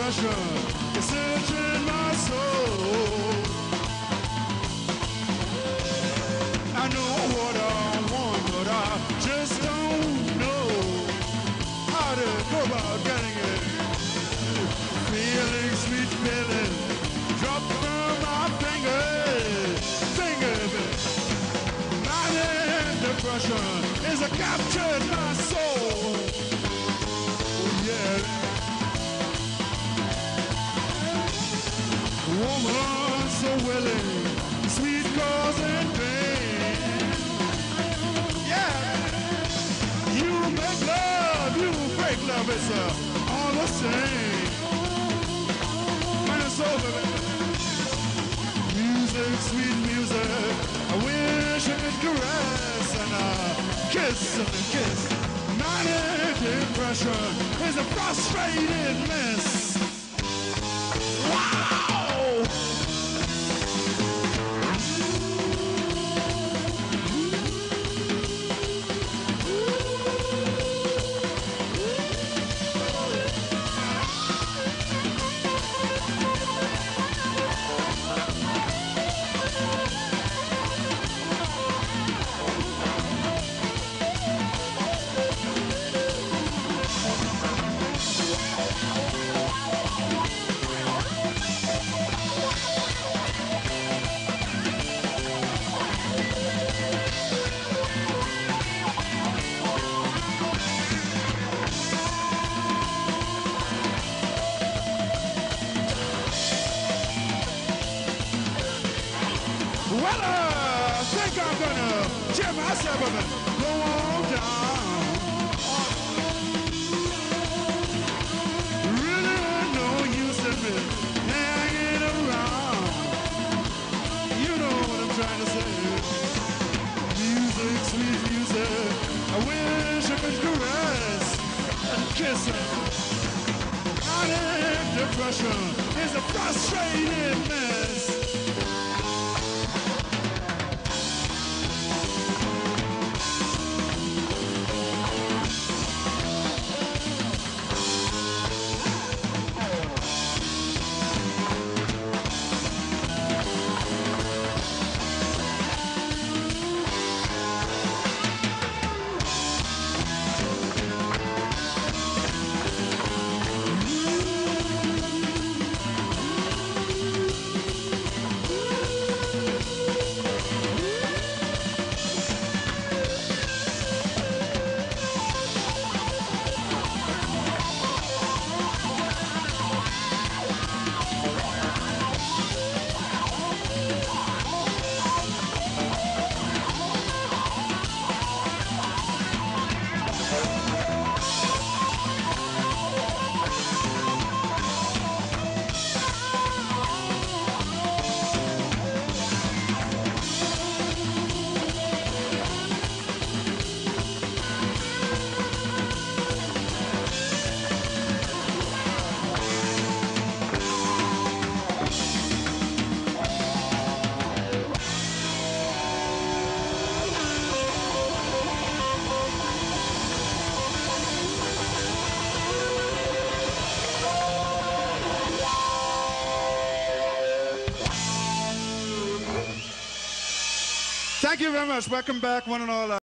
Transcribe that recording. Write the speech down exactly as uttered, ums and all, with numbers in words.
depression is searching my soul. I know what I want, but I just don't know how to go about getting it. Feeling, sweet feeling, drop from my fingers, fingers. Manic depression is a captured my soul. Oh yeah. Woman so willing, sweet cause and pain. Yeah. You make love, you fake love, it's uh, all the same. Man, it's over, baby. Music, sweet music, I wish I could caress and uh, kiss and kiss. Manic depression is a frustrated mess. Wow! Well, uh, I think I'm gonna cheer myself up and go on down. Really no use in me hanging around. You know what I'm trying to say. Music, sweet music, I wish I could caress and kiss her. Manic depression is a frustrated mess. Thank you very much. Welcome back, one and all.